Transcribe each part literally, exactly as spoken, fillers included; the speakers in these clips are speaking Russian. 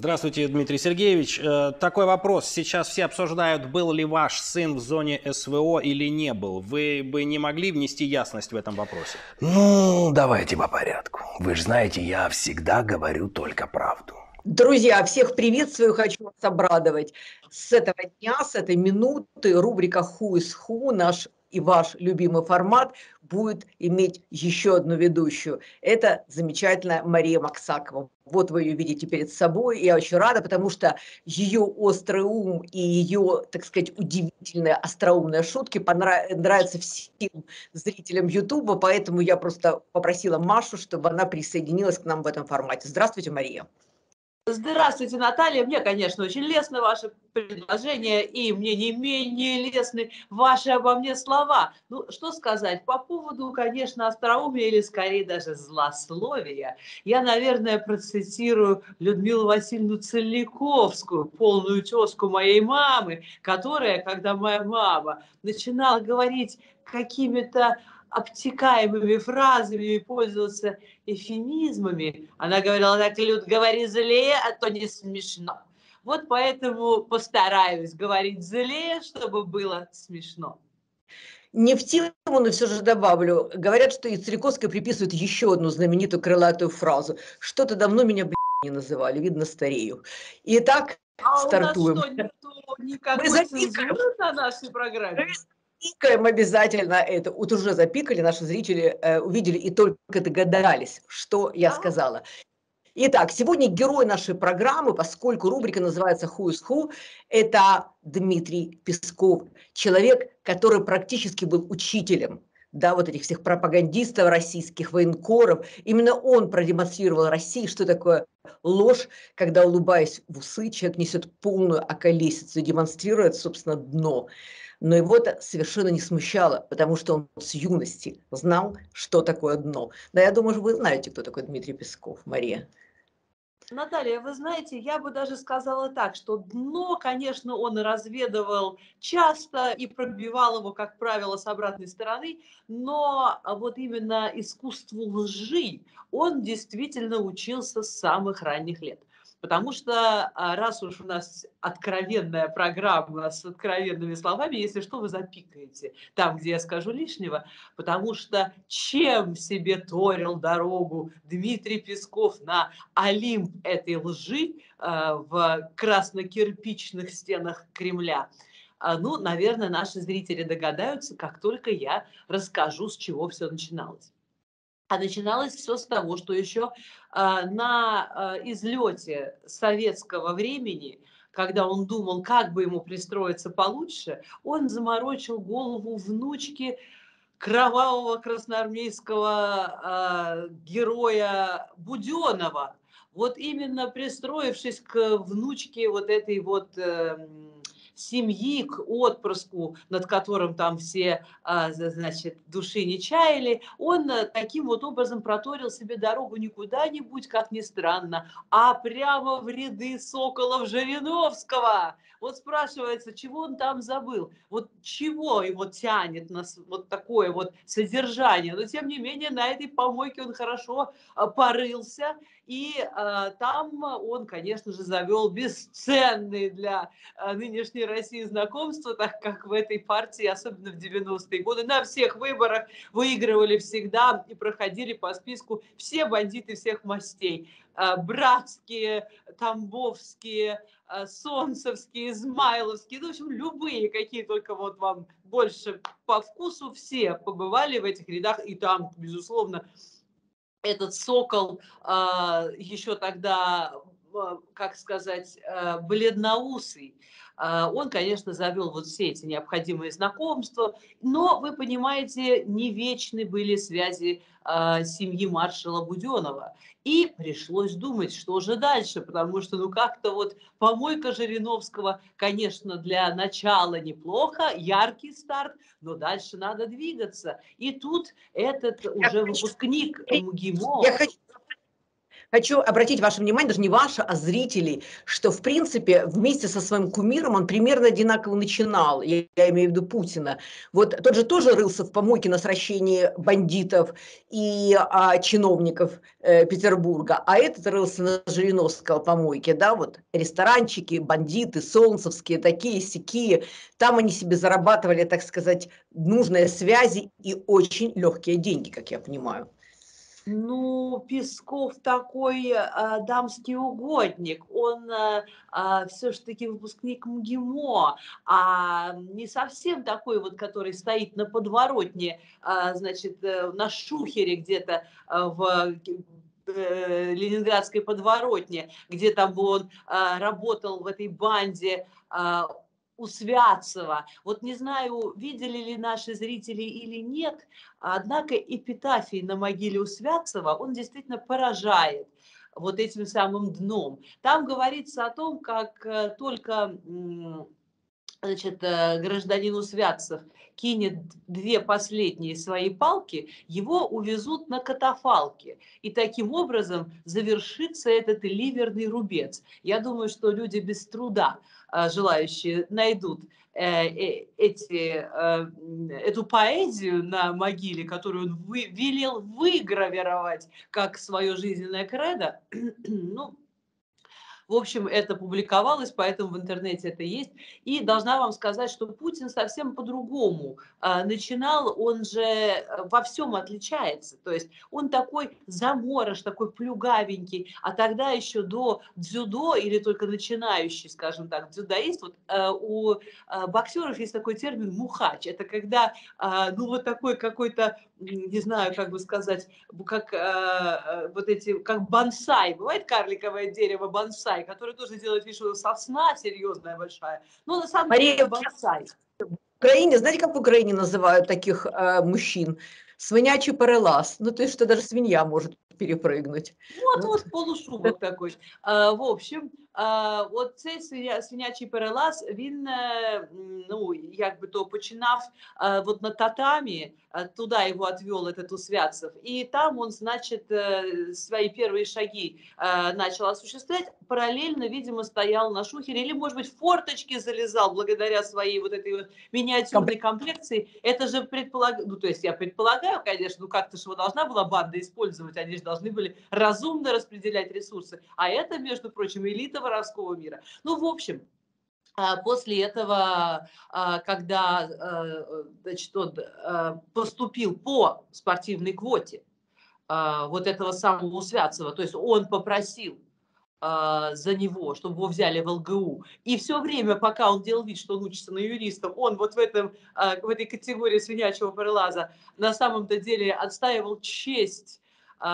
Здравствуйте, Дмитрий Сергеевич. Э, Такой вопрос. Сейчас все обсуждают, был ли ваш сын в зоне СВО или не был. Вы бы не могли внести ясность в этом вопросе? Ну, давайте по порядку. Вы же знаете, я всегда говорю только правду. Друзья, всех приветствую, хочу вас обрадовать. С этого дня, с этой минуты рубрика «Who is Who», наш и ваш любимый формат, будет иметь еще одну ведущую. Это замечательная Мария Максакова. Вот вы ее видите перед собой. Я очень рада, потому что ее острый ум и ее, так сказать, удивительные остроумные шутки понравятся всем зрителям Ютуба, поэтому я просто попросила Машу, чтобы она присоединилась к нам в этом формате. Здравствуйте, Мария. Здравствуйте, Наталья. Мне, конечно, очень лестно ваше предложение, и мне не менее лестны ваши обо мне слова. Ну, что сказать, по поводу, конечно, остроумия или, скорее, даже злословия, я, наверное, процитирую Людмилу Васильевну Целиковскую, полную тезку моей мамы, которая, когда моя мама начинала говорить какими-то обтекаемыми фразами и пользоваться эвфемизмами. Она говорила: так, Люд, говори злее, а то не смешно. Вот поэтому постараюсь говорить злее, чтобы было смешно. Не в тему, но все же добавлю. Говорят, что и Целиковской приписывают еще одну знаменитую крылатую фразу. Что-то давно меня, блядь, не называли, видно, старею. Итак, а стартуем. У нас что, никто, никакой цензуры на нашей программе? Запикаем обязательно это. Вот уже запикали, наши зрители э, увидели и только догадались, что я сказала. Итак, сегодня герой нашей программы, поскольку рубрика называется «Who is Who», это Дмитрий Песков, человек, который практически был учителем, да, вот этих всех пропагандистов российских, военкоров. Именно он продемонстрировал России, что такое ложь, когда, улыбаясь в усы, человек несет полную околесицу и демонстрирует, собственно, дно. Но его это совершенно не смущало, потому что он с юности знал, что такое дно. Да, я думаю, вы знаете, кто такой Дмитрий Песков, Мария. Наталья, вы знаете, я бы даже сказала так, что дно, конечно, он разведывал часто и пробивал его, как правило, с обратной стороны, но вот именно искусству лжи он действительно учился с самых ранних лет. Потому что раз уж у нас откровенная программа с откровенными словами, если что, вы запикаете там, где я скажу лишнего, потому что чем себе торил дорогу Дмитрий Песков на Олимп этой лжи в красно-кирпичных стенах Кремля, ну, наверное, наши зрители догадаются, как только я расскажу, с чего все начиналось. А начиналось все с того, что еще на излете советского времени, когда он думал, как бы ему пристроиться получше, он заморочил голову внучки кровавого красноармейского героя Буденова. Вот именно пристроившись к внучке вот этой вот семьи, к отпрыску, над которым там все, значит, души не чаяли, он таким вот образом проторил себе дорогу не куда-нибудь, как ни странно, а прямо в ряды Соколов-Жириновского. Вот спрашивается, чего он там забыл? Вот чего его тянет на вот такое вот содержание? Но, тем не менее, на этой помойке он хорошо порылся, и э, там он, конечно же, завел бесценные для э, нынешней России знакомства, так как в этой партии, особенно в девяностые годы, на всех выборах выигрывали всегда и проходили по списку все бандиты всех мастей. Э, братские, тамбовские, э, солнцевские, измайловские, ну, в общем, любые, какие только вот вам больше по вкусу, все побывали в этих рядах, и там, безусловно, этот Сокол еще тогда, как сказать, бледноусый, он, конечно, завел вот все эти необходимые знакомства, но, вы понимаете, не вечны были связи семьи маршала Буденова. И пришлось думать, что же дальше, потому что, ну, как-то вот помойка Жириновского, конечно, для начала неплохо, яркий старт, но дальше надо двигаться. И тут этот уже выпускник МГИМО... Я хочу, Хочу обратить ваше внимание, даже не ваше, а зрителей, что, в принципе, вместе со своим кумиром он примерно одинаково начинал, я, я имею в виду Путина. Вот тот же тоже рылся в помойке на сращении бандитов и а, чиновников э, Петербурга, а этот рылся на Жириновского помойке, да, вот ресторанчики, бандиты, солнцевские, такие-сякие, там они себе зарабатывали, так сказать, нужные связи и очень легкие деньги, как я понимаю. Ну, Песков такой а, дамский угодник, он а, а, все-таки выпускник МГИМО, а не совсем такой вот, который стоит на подворотне, а, значит, э, на шухере где-то а, в э, ленинградской подворотне, где там бы он а, работал в этой банде а, у Святцева. Вот не знаю, видели ли наши зрители или нет, однако эпитафий на могиле у Святцева, он действительно поражает вот этим самым дном. Там говорится о том, как э, только м, значит, э, гражданин Святцев кинет две последние свои палки, его увезут на катафалке. И таким образом завершится этот ливерный рубец. Я думаю, что люди без труда, э, желающие, найдут э, э, эти, э, эту поэзию на могиле, которую он вы, велел выгравировать как свое жизненное кредо. Ну, в общем, это публиковалось, поэтому в интернете это есть. И должна вам сказать, что Путин совсем по-другому а, начинал, он же э, во всем отличается. То есть он такой заморож, такой плюгавенький, а тогда еще до дзюдо или только начинающий, скажем так, дзюдоист, вот э, у э, боксеров есть такой термин мухач. Это когда, э, ну вот такой какой-то, не знаю, как бы сказать, как э, вот эти, как бонсай. Бывает карликовое дерево бонсай, которое тоже делает вид, что сосна серьезная, большая. Но на самом деле это Мария, бонсай. в Украине, знаете, как в Украине называют таких э, мужчин? Свинячий перелаз. Ну, то есть, что даже свинья может перепрыгнуть. Вот, Вот. вот полушубок такой. А, в общем, а, от цей свиня, свинячий перелаз, він, е, м, ну, як би то починав а, вот на татами, а, туда его отвел этот Усвятцев, и там он, значит, э, свои первые шаги а, начал осуществлять, параллельно, видимо, стоял на шухере, или, может быть, в форточки залезал благодаря своей вот этой вот миниатюрной комплекции. Это же предполагаю, ну, то есть я предполагаю, конечно, ну, как-то же его должна была банда использовать, они же должны были разумно распределять ресурсы. А это, между прочим, элита воровского мира. Ну, в общем, а, после этого, а, когда а, значит, он а, поступил по спортивной квоте а, вот этого самого Святцева, то есть он попросил а, за него, чтобы его взяли в ЛГУ. И все время, пока он делал вид, что он учится на юристов, он вот в, этом, а, в этой категории свинячьего перелаза на самом-то деле отстаивал честь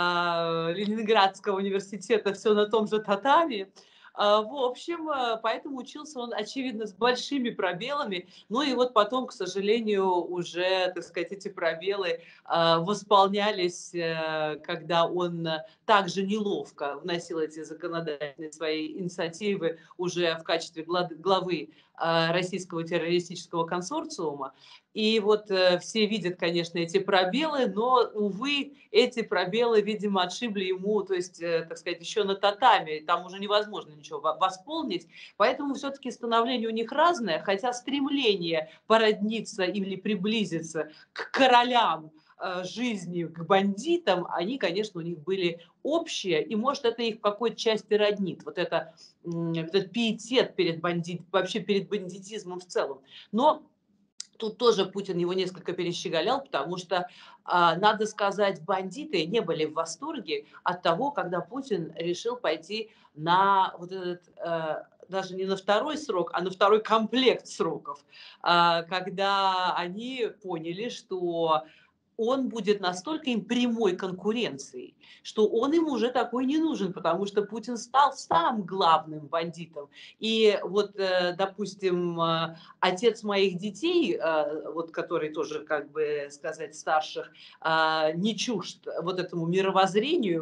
а, Ленинградского университета все на том же татами. А, В общем, а, поэтому учился он, очевидно, с большими пробелами. Ну и вот потом, к сожалению, уже, так сказать, эти пробелы а, восполнялись, э, когда он также неловко вносил эти законодательные свои инициативы уже в качестве главы а, российского террористического консорциума. И вот э, все видят, конечно, эти пробелы, но, увы, эти пробелы, видимо, отшибли ему, то есть, э, так сказать, еще на татами, там уже невозможно ничего восполнить. Поэтому все-таки становление у них разное, хотя стремление породниться или приблизиться к королям э, жизни, к бандитам, они, конечно, у них были общие, и, может, это их в какой-то части роднит, вот это, этот пиетет перед бандит, вообще перед бандитизмом в целом. Но тут тоже Путин его несколько перещеголял, потому что, а, надо сказать, бандиты не были в восторге от того, когда Путин решил пойти на вот этот, э, даже не на второй срок, а на второй комплект сроков, а, когда они поняли, что он будет настолько им прямой конкуренцией, что он им уже такой не нужен, потому что Путин стал сам главным бандитом. И вот, э, допустим, э, отец моих детей, э, вот который тоже, как бы сказать, старших, э, не чужд вот этому мировоззрению,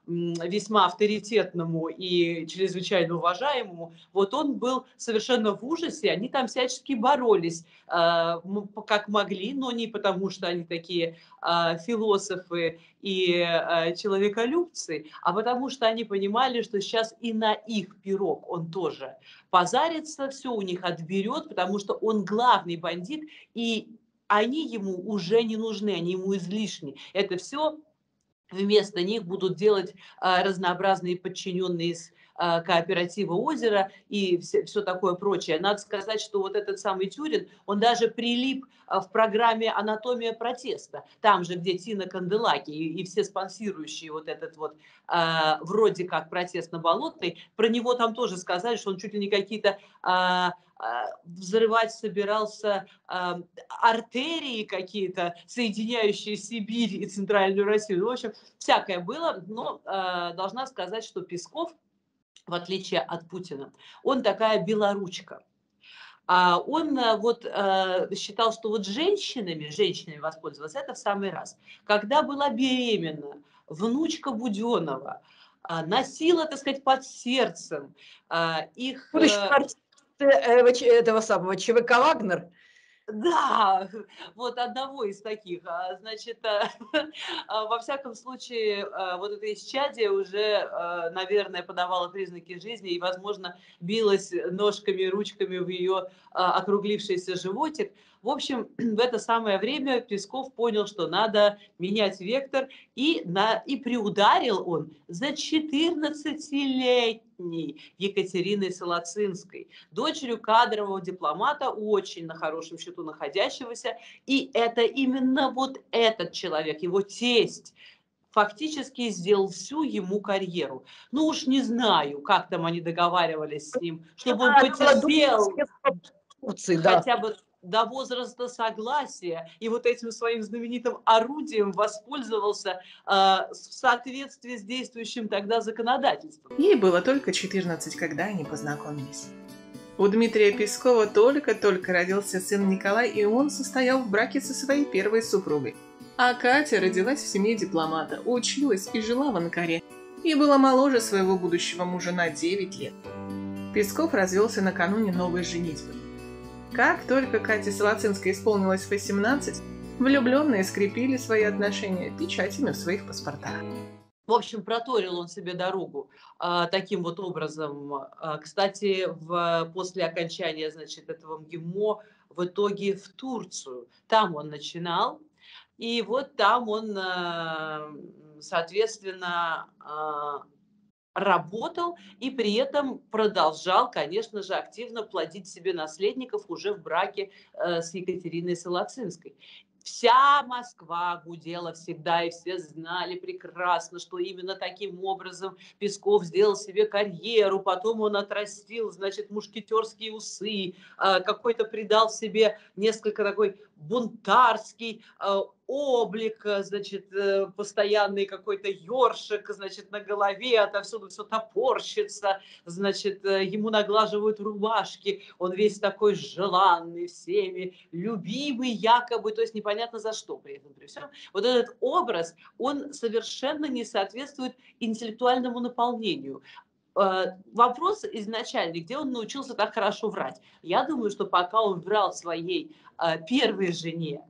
м, весьма авторитетному и чрезвычайно уважаемому, вот он был совершенно в ужасе, они там всячески боролись, э, м, как могли, но не потому, что они такие э, философы и э, человеколюбцы, а потому что они понимали, что сейчас и на их пирог он тоже позарится, все у них отберет, потому что он главный бандит, и они ему уже не нужны, они ему излишни. Это все вместо них будут делать а, разнообразные подчиненные из а, кооператива «Озеро» и все, все такое прочее. Надо сказать, что вот этот самый Тюрин, он даже прилип а, в программе «Анатомия протеста», там же, где Тина Канделаки и, и все спонсирующие вот этот вот а, вроде как протест на Болотной, про него там тоже сказали, что он чуть ли не какие-то а, а, взрывать собирался а, артерии какие-то, соединяющие Сибирь и Центральную Россию. Ну, в общем, всякое было, но э, должна сказать, что Песков, в отличие от Путина, он такая белоручка. А он э, вот э, считал, что вот женщинами, женщинами воспользоваться это в самый раз. Когда была беременна внучка Буденова, а, носила, так сказать, под сердцем а, их... Будущий э, артист э, ВЧ этого самого ЧВК «Вагнер». Да, вот одного из таких. А, Значит, а, а, во всяком случае, а, вот это исчадие уже, а, наверное, подавало признаки жизни и, возможно, билось ножками, ручками в ее а, округлившийся животик. В общем, в это самое время Песков понял, что надо менять вектор, и, на, и приударил он за четырнадцатилетней Екатериной Солоцинской, дочерью кадрового дипломата, очень на хорошем счету находящегося. И это именно вот этот человек, его тесть, фактически сделал всю ему карьеру. Ну уж не знаю, как там они договаривались с ним, чтобы он Она была потерпел Турции, да. хотя бы до возраста согласия, и вот этим своим знаменитым орудием воспользовался э, в соответствии с действующим тогда законодательством. Ей было только четырнадцать, когда они познакомились. У Дмитрия Пескова только-только родился сын Николай, и он состоял в браке со своей первой супругой. А Катя родилась в семье дипломата, училась и жила в Анкаре, и была моложе своего будущего мужа на девять лет. Песков развелся накануне новой женитьбы. Как только Кате Солоцинской исполнилось восемнадцать, влюбленные скрепили свои отношения печатями в своих паспортах. В общем, проторил он себе дорогу а, таким вот образом. А, кстати, в, после окончания, значит, этого МГИМО в итоге в Турцию. Там он начинал, и вот там он, а, соответственно, а, работал и при этом продолжал, конечно же, активно плодить себе наследников уже в браке э, с Екатериной Солоцинской. Вся Москва гудела всегда, и все знали прекрасно, что именно таким образом Песков сделал себе карьеру, потом он отрастил, значит, мушкетерские усы, какой-то придал себе несколько такой бунтарский облик, значит, постоянный какой-то ёршик, значит, на голове, отовсюду все топорщится, значит, ему наглаживают рубашки, он весь такой желанный всеми, любимый якобы, то есть непонятно за что при этом, при всем. Вот этот образ, он совершенно не соответствует интеллектуальному наполнению. Вопрос изначальный, где он научился так хорошо врать? Я думаю, что пока он врал своей первой жене,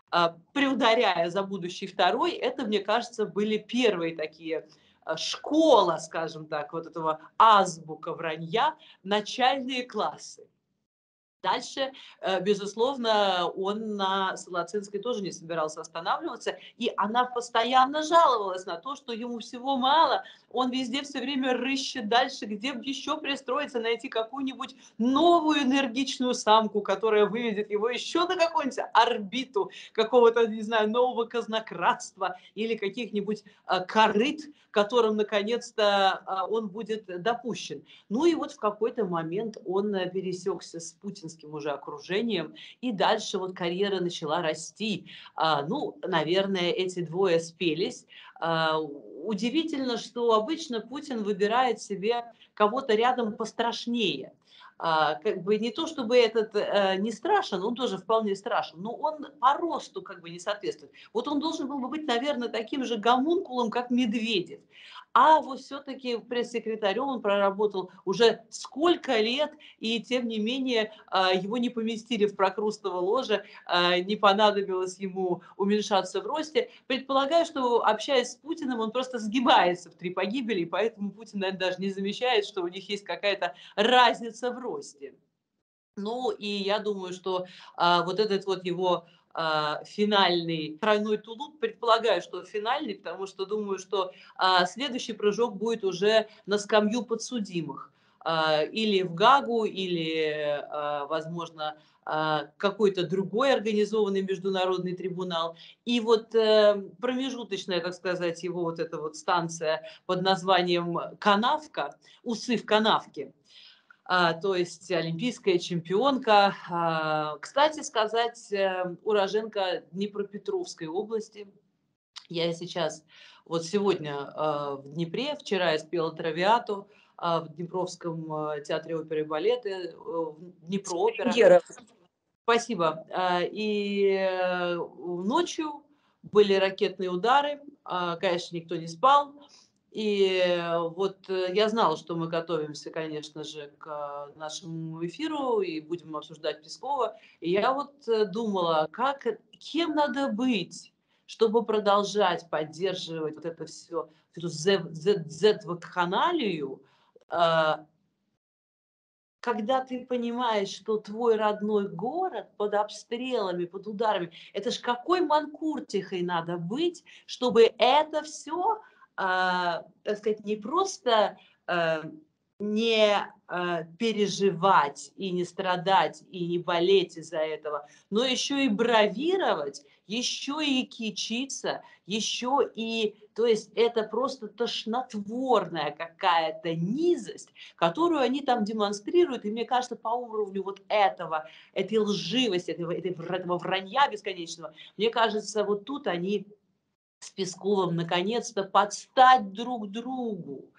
приударяя за будущей второй, это, мне кажется, были первые такие школа, скажем так, вот этого азбука вранья, начальные классы. Дальше, безусловно, он на Солоцинской тоже не собирался останавливаться, и она постоянно жаловалась на то, что ему всего мало, он везде все время рыщет дальше, где бы еще пристроиться, найти какую-нибудь новую энергичную самку, которая выведет его еще на какую-нибудь орбиту какого-то, не знаю, нового казнократства или каких-нибудь корыт, которым, наконец-то, он будет допущен. Ну и вот в какой-то момент он пересекся с путинским уже окружением, и дальше вот карьера начала расти. А, ну, наверное, эти двое спелись. А, Удивительно, что обычно Путин выбирает себе кого-то рядом пострашнее. А, как бы не то, чтобы этот э, не страшен, он тоже вполне страшен, но он по росту как бы не соответствует. Вот он должен был бы быть, наверное, таким же гомункулом, как Медведев. А вот все-таки пресс-секретарем он проработал уже сколько лет, и тем не менее а, его не поместили в прокрустово ложе, а, не понадобилось ему уменьшаться в росте. Предполагаю, что, общаясь с Путиным, он просто сгибается в три погибели, и поэтому Путин, наверное, даже не замечает, что у них есть какая-то разница в росте. Ну, и я думаю, что а, вот этот вот его а, финальный тройной тулуп, предполагаю, что финальный, потому что думаю, что а, следующий прыжок будет уже на скамью подсудимых. А, или в Гаагу, или, а, возможно, а, какой-то другой организованный международный трибунал. И вот э, промежуточная, так сказать, его вот эта вот станция под названием Канавка, усы в канавке, а, то есть олимпийская чемпионка. А, кстати сказать, э, уроженка Днепропетровской области. Я сейчас, вот сегодня э, в Днепре, вчера я спела «Травиату» э, в Днепровском э, театре оперы и балета, э, Днепро-опера. Премьера. Спасибо. А, И э, ночью были ракетные удары, а, конечно, никто не спал. И э, вот э, я знала, что мы готовимся, конечно же, к э, нашему эфиру и будем обсуждать Пескова. И я вот э, думала, как, кем надо быть, чтобы продолжать поддерживать вот это все, эту Z-вакханалию, когда ты понимаешь, что твой родной город под обстрелами, под ударами, это ж какой манкуртихой надо быть, чтобы это все, а, так сказать, не просто а, не а, переживать и не страдать и не болеть из-за этого, но еще и бравировать, еще и кичиться, еще и, то есть это просто тошнотворная какая-то низость, которую они там демонстрируют, и мне кажется, по уровню вот этого, этой лживости, этого, этого вранья бесконечного, мне кажется, вот тут они с Песковым наконец-то подстать друг другу.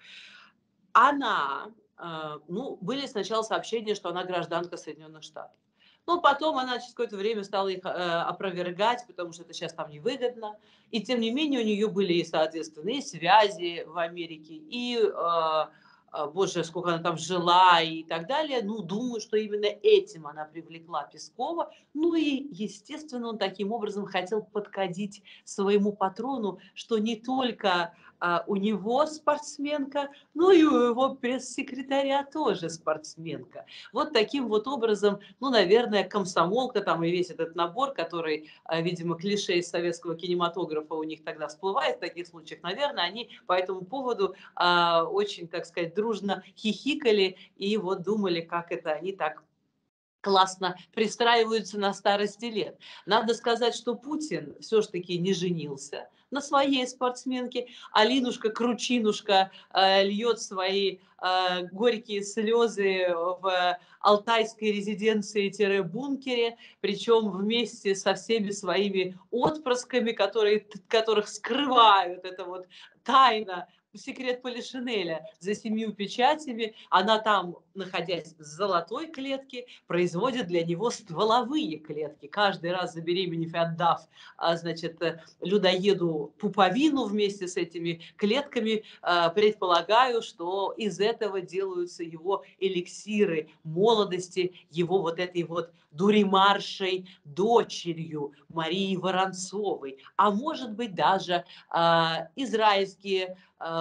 Она, э, ну, были сначала сообщения, что она гражданка Соединенных Штатов. Ну, потом она через какое-то время стала их э, опровергать, потому что это сейчас там невыгодно. И тем не менее у нее были, соответственно, и связи в Америке, и, э, э, боже, сколько она там жила и так далее. Ну, думаю, что именно этим она привлекла Пескова. Ну и, естественно, он таким образом хотел подкодить своему патрону, что не только а, у него спортсменка, ну и у его пресс-секретаря тоже спортсменка. Вот таким вот образом, ну, наверное, комсомолка там и весь этот набор, который, видимо, клише из советского кинематографа у них тогда всплывает в таких случаях, наверное, они по этому поводу а, очень, так сказать, дружно хихикали и вот думали, как это они так классно пристраиваются на старости лет. Надо сказать, что Путин все-таки не женился на своей спортсменке. Алинушка Кручинушка э, льет свои э, горькие слезы в алтайской резиденции-бункере, причем вместе со всеми своими отпрысками, которые, которых скрывают это вот тайна, секрет Полишинеля за семью печатями. Она там, находясь в золотой клетке, производит для него стволовые клетки. Каждый раз забеременев и отдав, а, значит, людоеду пуповину вместе с этими клетками, а, предполагаю, что из этого делаются его эликсиры молодости, его вот этой вот дуримаршей дочерью Марии Воронцовой. А может быть даже а, израильские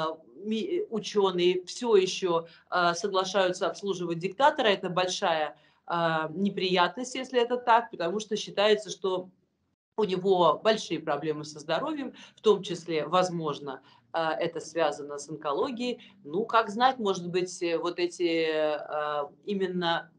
ученые все еще соглашаются обслуживать диктатора. Это большая неприятность, если это так, потому что считается, что у него большие проблемы со здоровьем, в том числе, возможно, это связано с онкологией. Ну, как знать, может быть, вот эти именно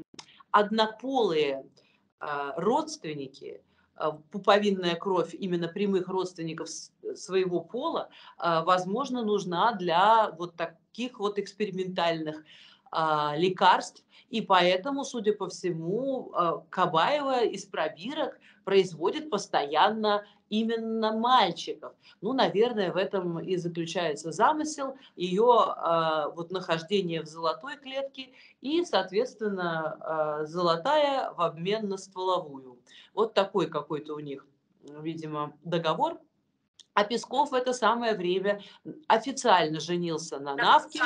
однополые родственники, пуповинная кровь именно прямых родственников своего пола, возможно, нужна для вот таких вот экспериментальных лекарств. И поэтому, судя по всему, Кабаева из пробирок производит постоянно именно мальчиков. Ну, наверное, в этом и заключается замысел, ее э, вот нахождение в золотой клетке и, соответственно, э, золотая в обмен на стволовую. Вот такой какой-то у них, видимо, договор. А Песков в это самое время официально женился на Навке.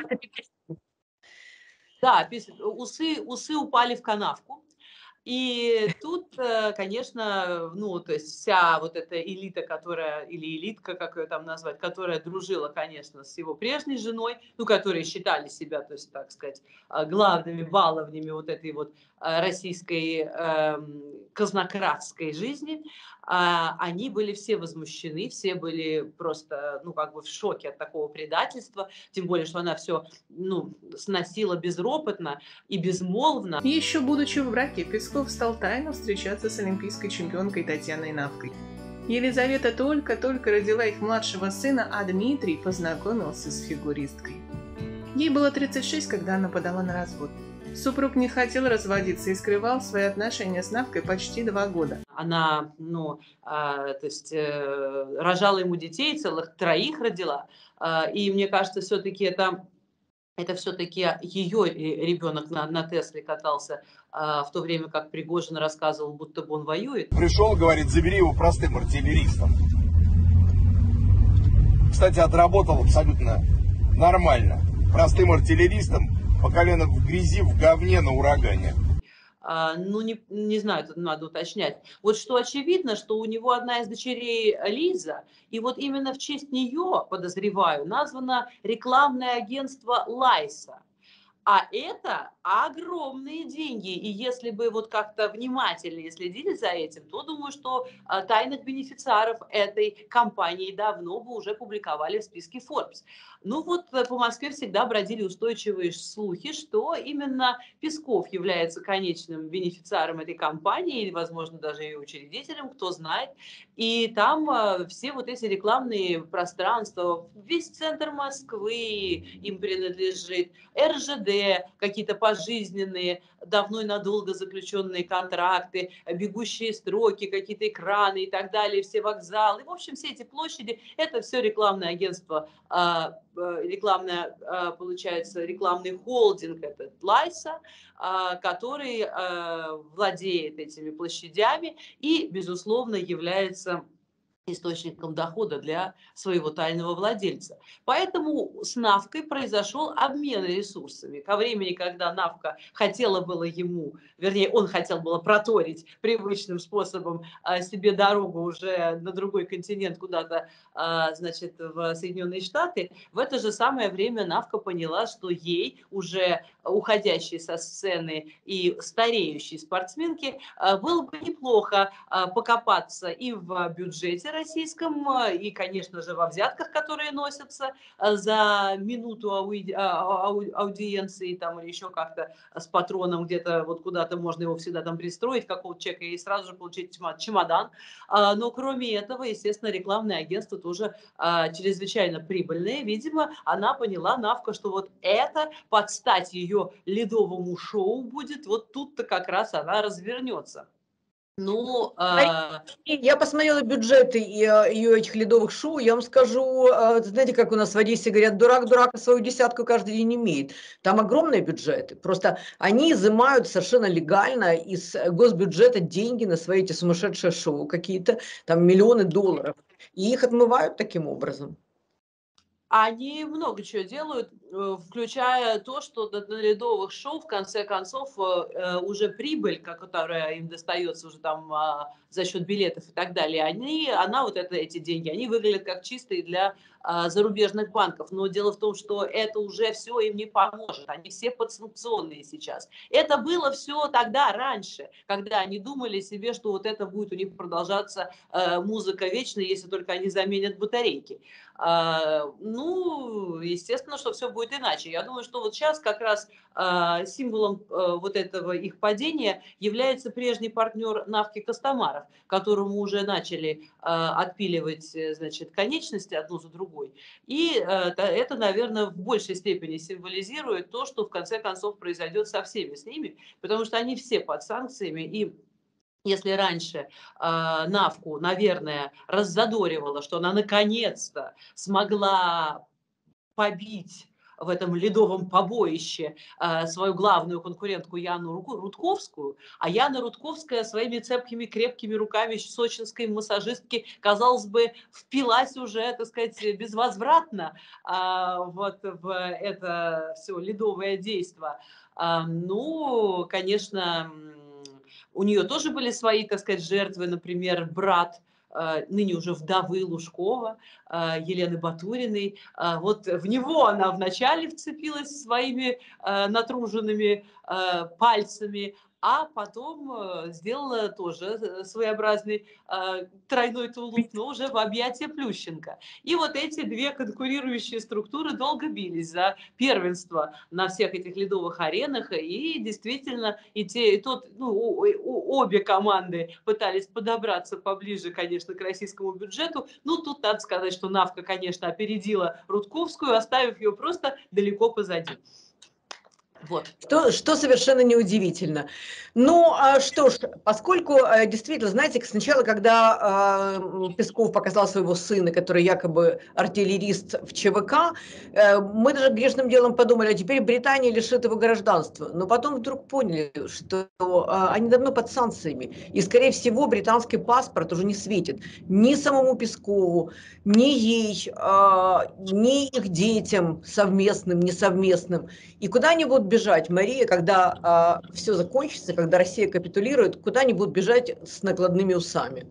Да, усы, усы упали в канавку. И тут, конечно, ну, то есть вся вот эта элита, которая, или элитка, как ее там назвать, которая дружила, конечно, с его прежней женой, ну, которые считали себя, то есть, так сказать, главными баловнями вот этой вот российской э, казнократской жизни, они были все возмущены, все были просто, ну, как бы в шоке от такого предательства, тем более, что она все, ну, сносила безропотно и безмолвно. Еще будучи в браке, Песков стал тайно встречаться с олимпийской чемпионкой Татьяной Навкой. Елизавета только-только родила их младшего сына, а Дмитрий познакомился с фигуристкой. Ей было тридцать шесть, когда она подала на развод. Супруг не хотел разводиться и скрывал свои отношения с Навкой почти два года. Она, ну, э, то есть, э, рожала ему детей, целых троих родила, э, и мне кажется, все-таки это... Это все-таки ее ребенок на, на Тесле катался, а, в то время как Пригожин рассказывал, будто бы он воюет. Пришел, говорит, забери его простым артиллеристом. Кстати, отработал абсолютно нормально. Простым артиллеристом по колено в грязи, в говне на урагане. А, ну, не, не знаю, тут надо уточнять. Вот что очевидно, что у него одна из дочерей Лиза, и вот именно в честь нее, подозреваю, названо рекламное агентство Лайса. А это огромные деньги. И если бы вот как-то внимательнее следили за этим, то думаю, что а, тайных бенефициаров этой компании давно бы уже публиковали в списке Forbes. Ну вот по Москве всегда бродили устойчивые слухи, что именно Песков является конечным бенефициаром этой компании, или, возможно, даже ее учредителем, кто знает. И там а, все вот эти рекламные пространства, весь центр Москвы им принадлежит, эр жэ дэ, какие-то пожизненные, давно и надолго заключенные контракты, бегущие строки, какие-то экраны и так далее, все вокзалы. В общем, все эти площади, это все рекламное агентство, рекламное, получается, рекламный холдинг, этот Лайса, который владеет этими площадями и, безусловно, является источником дохода для своего тайного владельца. Поэтому с Навкой произошел обмен ресурсами. Ко времени, когда Навка хотела было ему, вернее, он хотел было проторить привычным способом себе дорогу уже на другой континент, куда-то, значит, в Соединенные Штаты, в это же самое время Навка поняла, что ей, уже уходящей со сцены и стареющей спортсменке, было бы неплохо покопаться и в бюджете российском, и, конечно же, во взятках, которые носятся за минуту ауди... ау... аудиенции там, или еще как-то с патроном где-то, вот куда-то можно его всегда там пристроить, какого-то человека, и сразу же получить чемодан. Но кроме этого, естественно, рекламное агентство тоже чрезвычайно прибыльное. Видимо, она поняла, Навка, что вот это под стать ее ледовому шоу будет, вот тут-то как раз она развернется. Ну, а... Я посмотрела бюджеты ее этих ледовых шоу, я вам скажу, знаете, как у нас в Одессе говорят, дурак дурака свою десятку каждый день имеет. Там огромные бюджеты, просто они изымают совершенно легально из госбюджета деньги на свои эти сумасшедшие шоу, какие-то там миллионы долларов, и их отмывают таким образом. Они много чего делают, включая то, что на ледовых шоу, в конце концов, уже прибыль, которая им достается уже там за счет билетов и так далее, они, она вот это, эти деньги, они выглядят как чистые для зарубежных банков. Но дело в том, что это уже все им не поможет. Они все подсанкционные сейчас. Это было все тогда, раньше, когда они думали себе, что вот это будет у них продолжаться музыка вечно, если только они заменят батарейки. Ну, естественно, что все будет иначе. Я думаю, что вот сейчас как раз э, символом э, вот этого их падения является прежний партнер Навки Костомаров, которому уже начали э, отпиливать, значит, конечности одну за другой. И э, это, наверное, в большей степени символизирует то, что в конце концов произойдет со всеми с ними, потому что они все под санкциями, и Если раньше э, Навку, наверное, раззадоривало, что она наконец-то смогла побить в этом ледовом побоище э, свою главную конкурентку Яну Ру- Рудковскую, а Яна Рудковская своими цепкими, крепкими руками сочинской массажистки, казалось бы, впилась уже, так сказать, безвозвратно а, вот в это все ледовое действо. А, ну, конечно, м, у нее тоже были свои, так сказать, жертвы, например, брат э, ныне уже вдовы Лужкова, э, Елены Батуриной. Э, Вот в него она вначале вцепилась своими э, натруженными э, пальцами, а потом э, сделала тоже э, своеобразный э, тройной тулуп, но уже в объятия Плющенко. И вот эти две конкурирующие структуры долго бились за первенство на всех этих ледовых аренах, и действительно и те, и тот, ну, о- о- обе команды пытались подобраться поближе, конечно, к российскому бюджету. Ну, тут надо сказать, что Навка, конечно, опередила Рудковскую, оставив ее просто далеко позади. Вот. Что, что совершенно неудивительно. Ну, а что ж, поскольку э, действительно, знаете, сначала, когда э, Песков показал своего сына, который якобы артиллерист в ЧВК, э, мы даже грешным делом подумали, а теперь Британия лишит его гражданства. Но потом вдруг поняли, что э, они давно под санкциями, и, скорее всего, британский паспорт уже не светит ни самому Пескову, ни ей, э, ни их детям совместным, несовместным. И куда они будут бежать, Мария, когда а, все закончится, когда Россия капитулирует, куда они будут бежать с накладными усами?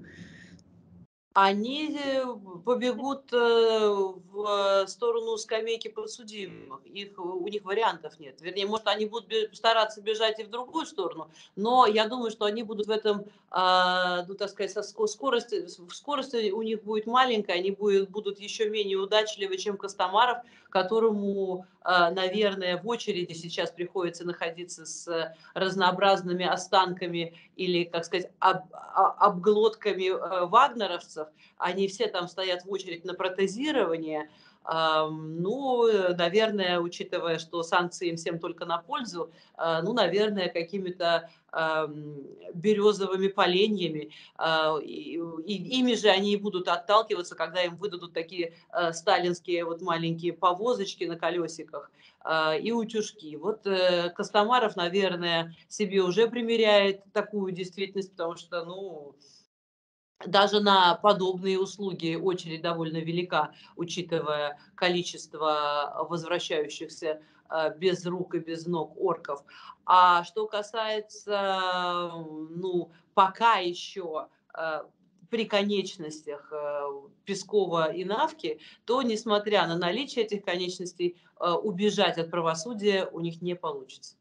Они э, побегут э, в сторону скамейки подсудимых. Их, у них вариантов нет. Вернее, может, они будут бе- стараться бежать и в другую сторону, но я думаю, что они будут в этом, а, ну, так сказать, со ско- скорости, скорость у них будет маленькая, они будут, будут еще менее удачливы, чем Костомаров, которому, а, наверное, в очереди сейчас приходится находиться с разнообразными останками или, как сказать, об, а- обглотками э, вагнеровцев. Они все там стоят в очередь на протезирование. Ам, Ну, э, наверное, учитывая, что санкции им всем только на пользу, а, ну, наверное, какими-то ам, березовыми поленьями. а, и- и ими же они и будут отталкиваться, когда им выдадут такие э, сталинские вот маленькие повозочки на колесиках а, и утюжки. Вот э, Костомаров, наверное, себе уже примеряет такую действительность, потому что, ну, даже на подобные услуги очередь довольно велика, учитывая количество возвращающихся э, без рук и без ног орков. А что касается, ну, пока еще э, при конечностях э, Пескова и Навки, то, несмотря на наличие этих конечностей, э, убежать от правосудия у них не получится.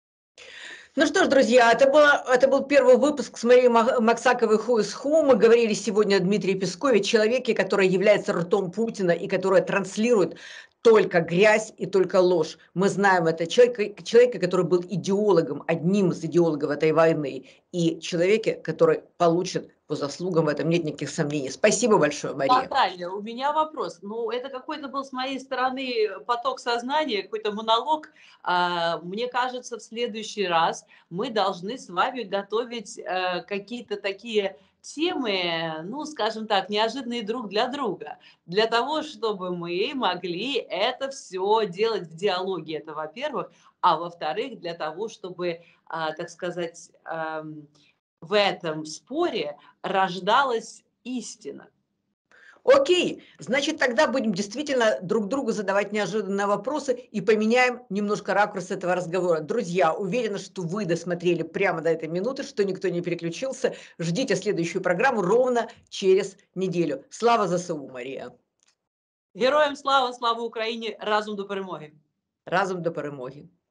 Ну что ж, друзья, это, было, это был первый выпуск с Марией Максаковой «Who is Who». Мы говорили сегодня о Дмитрии Пескове, человеке, который является ртом Путина и который транслирует только грязь и только ложь. Мы знаем это. Человека, человека, который был идеологом, одним из идеологов этой войны, и человеке, который получит по заслугам, в этом нет никаких сомнений. Спасибо большое, Мария. Наталья, у меня вопрос. Ну, это какой-то был с моей стороны поток сознания, какой-то монолог. А, Мне кажется, в следующий раз мы должны с вами готовить э, какие-то такие темы, ну, скажем так, неожиданные друг для друга, для того, чтобы мы могли это все делать в диалоге, это во-первых, а во-вторых, для того, чтобы, а, так сказать, ам, в этом споре рождалась истина. Окей, значит, тогда будем действительно друг другу задавать неожиданные вопросы и поменяем немножко ракурс этого разговора. Друзья, уверена, что вы досмотрели прямо до этой минуты, что никто не переключился. Ждите следующую программу ровно через неделю. Слава ЗСУ, Мария. Героям слава, слава Україні, разом до перемоги! Разом до перемоги.